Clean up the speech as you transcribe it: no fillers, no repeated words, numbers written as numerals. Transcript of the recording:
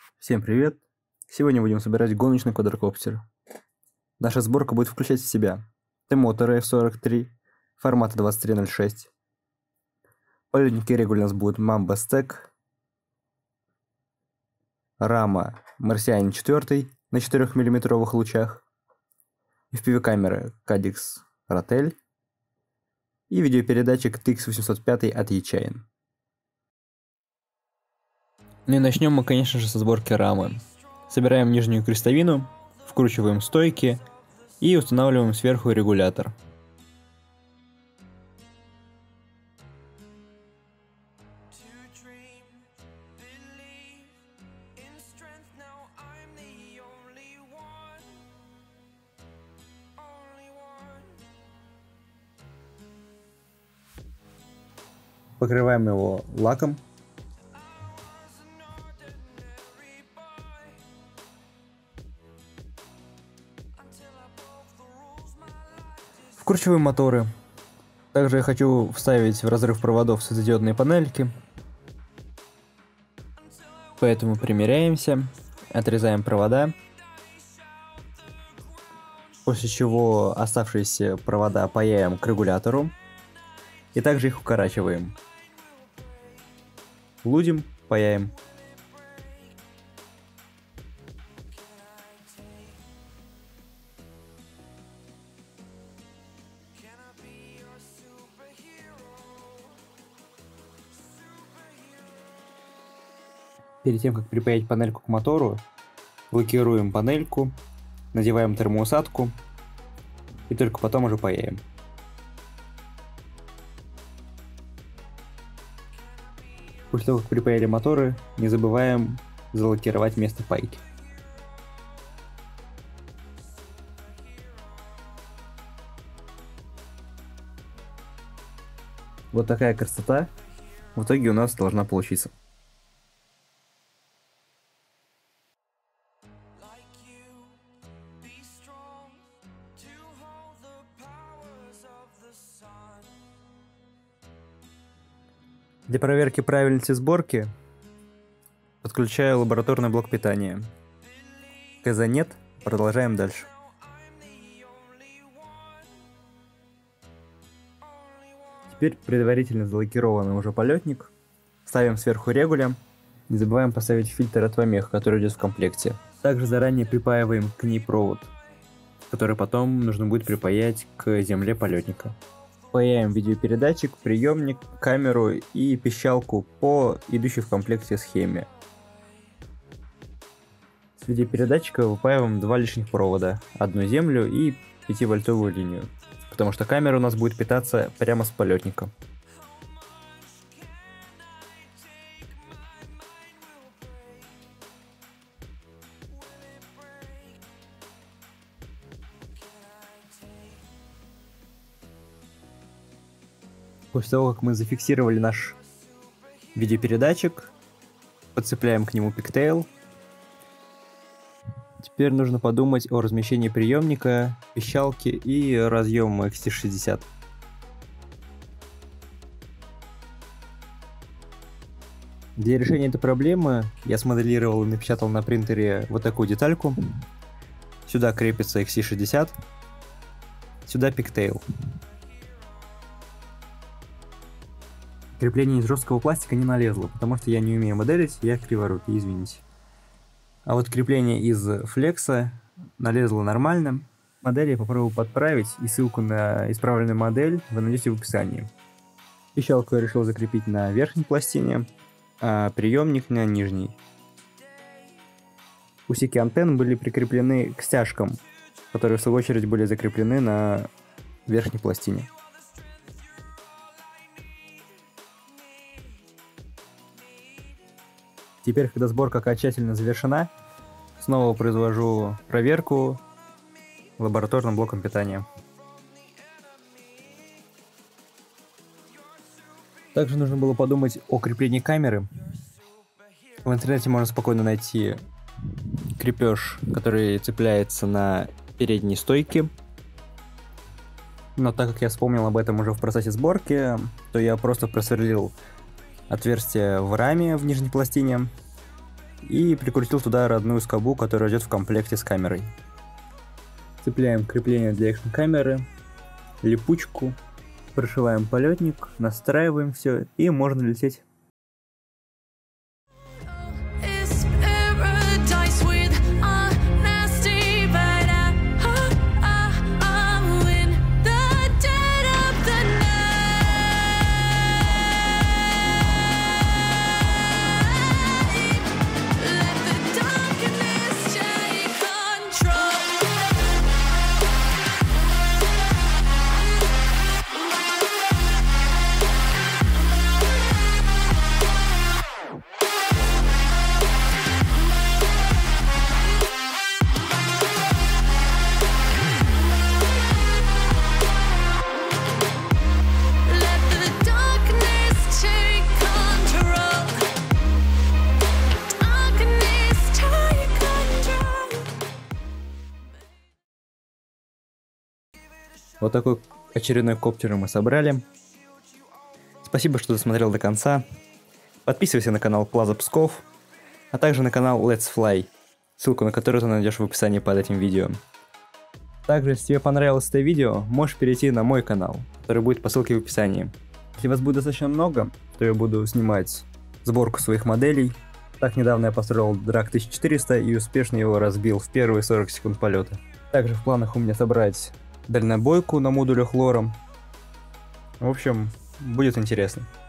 Всем привет! Сегодня будем собирать гоночный квадрокоптер. Наша сборка будет включать в себя Т-моторы F43 формата 2306. Полетники регулярно у нас будут Mamba Stack, рама Марсианин 4 на 4 мм лучах, FPV-камера Cadix Ratel и видеопередатчик TX805 от eChain. Ну и начнем мы, конечно же, со сборки рамы. Собираем нижнюю крестовину, вкручиваем стойки и устанавливаем сверху регулятор. Покрываем его лаком. Вкручиваем моторы. Также я хочу вставить в разрыв проводов светодиодные панельки. Поэтому примеряемся, отрезаем провода. После чего оставшиеся провода паяем к регулятору. И также их укорачиваем. Лудим, паяем. Перед тем, как припаять панельку к мотору, лакируем панельку, надеваем термоусадку и только потом уже паяем. После того, как припаяли моторы, не забываем залакировать место пайки. Вот такая красота в итоге у нас должна получиться. Для проверки правильности сборки подключаю лабораторный блок питания. КЗ нет, продолжаем дальше. Теперь предварительно залакированный уже полетник. Ставим сверху регуля. Не забываем поставить фильтр от помех, который идет в комплекте. Также заранее припаиваем к ней провод, который потом нужно будет припаять к земле полетника. Паяем видеопередатчик, приемник, камеру и пищалку по идущей в комплекте схеме. С видеопередатчика выпаиваем два лишних провода, одну землю и 5-вольтовую линию, потому что камера у нас будет питаться прямо с полетника. После того, как мы зафиксировали наш видеопередатчик, подцепляем к нему пиктейл. Теперь нужно подумать о размещении приемника, пищалки и разъема XT60. Для решения этой проблемы я смоделировал и напечатал на принтере вот такую детальку. Сюда крепится XT60, сюда пиктейл. Крепление из жесткого пластика не налезло, потому что я не умею моделить, я криворукий, извините. А вот крепление из флекса налезло нормально. Модель я попробую подправить, и ссылку на исправленную модель вы найдете в описании. Пищалку я решил закрепить на верхней пластине, а приемник на нижней. Усики антенн были прикреплены к стяжкам, которые в свою очередь были закреплены на верхней пластине. Теперь, когда сборка окончательно завершена, снова произвожу проверку лабораторным блоком питания. Также нужно было подумать о креплении камеры. В интернете можно спокойно найти крепеж, который цепляется на передней стойке. Но так как я вспомнил об этом уже в процессе сборки, то я просто просверлил отверстие в раме в нижней пластине И прикрутил туда родную скобу, которая идет в комплекте с камерой. Цепляем крепление для экшн камеры, липучку, прошиваем полетник, настраиваем все и можно лететь. Вот такой очередной коптер мы собрали. Спасибо, что досмотрел до конца. Подписывайся на канал Plaza Pskov, а также на канал Let's Fly, ссылку на который ты найдешь в описании под этим видео. Также, если тебе понравилось это видео, можешь перейти на мой канал, который будет по ссылке в описании. Если вас будет достаточно много, то я буду снимать сборку своих моделей. Так, недавно я построил Drag 1400 и успешно его разбил в первые 40 секунд полета. Также в планах у меня собрать дальнобойку на модулях лором. В общем, будет интересно.